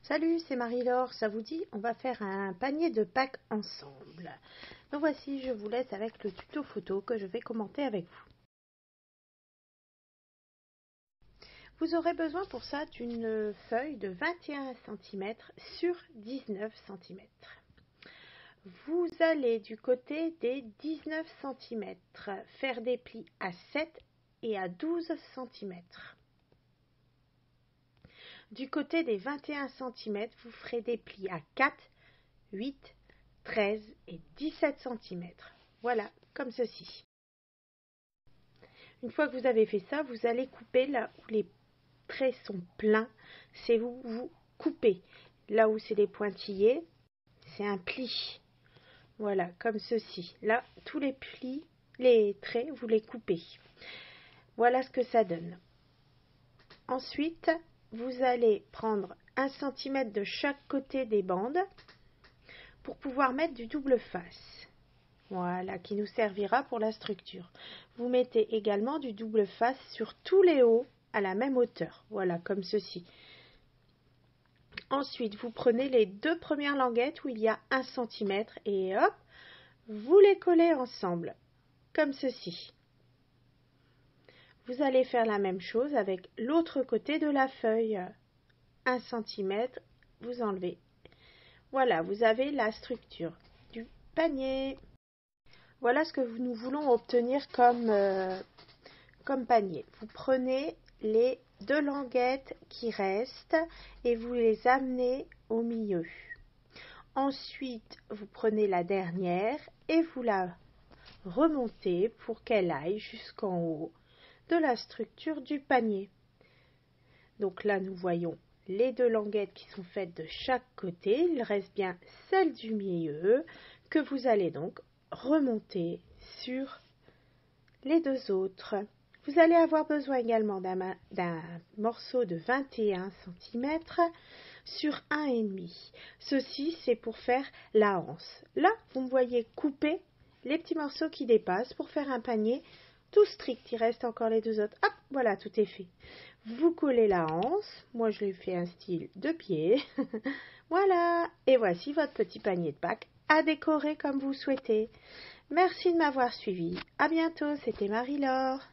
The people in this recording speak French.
Salut, c'est Marie-Laure, ça vous dit? On va faire un panier de Pâques ensemble. Donc voici, je vous laisse avec le tuto photo que je vais commenter avec vous. Vous aurez besoin pour ça d'une feuille de 21 cm sur 19 cm. Vous allez du côté des 19 cm faire des plis à 7 et à 12 cm. Du côté des 21 cm, vous ferez des plis à 4, 8, 13 et 17 cm. Voilà, comme ceci. Une fois que vous avez fait ça, vous allez couper là où les traits sont pleins. C'est où vous coupez. Là où c'est les pointillés, c'est un pli. Voilà, comme ceci. Là, tous les plis, les traits, vous les coupez. Voilà ce que ça donne. Ensuite, vous allez prendre 1 cm de chaque côté des bandes pour pouvoir mettre du double face. Voilà, qui nous servira pour la structure. Vous mettez également du double face sur tous les hauts à la même hauteur. Voilà, comme ceci. Ensuite, vous prenez les deux premières languettes où il y a 1 cm et hop, vous les collez ensemble, comme ceci. Vous allez faire la même chose avec l'autre côté de la feuille. 1 cm, vous enlevez. Voilà, vous avez la structure du panier. Voilà ce que nous voulons obtenir comme panier. Vous prenez les deux languettes qui restent et vous les amenez au milieu. Ensuite, vous prenez la dernière et vous la remontez pour qu'elle aille jusqu'en haut de la structure du panier. Donc là, nous voyons les deux languettes qui sont faites de chaque côté. Il reste bien celle du milieu que vous allez donc remonter sur les deux autres. Vous allez avoir besoin également d'un morceau de 21 cm sur 1,5. Ceci, c'est pour faire la anse. Là, vous me voyez couper les petits morceaux qui dépassent pour faire un panier tout strict. Il reste encore les deux autres. Hop, voilà, tout est fait. Vous collez la anse. Moi, je lui fais un style de pied. Voilà, et voici votre petit panier de Pâques à décorer comme vous souhaitez. Merci de m'avoir suivi. À bientôt, c'était Marie-Laure.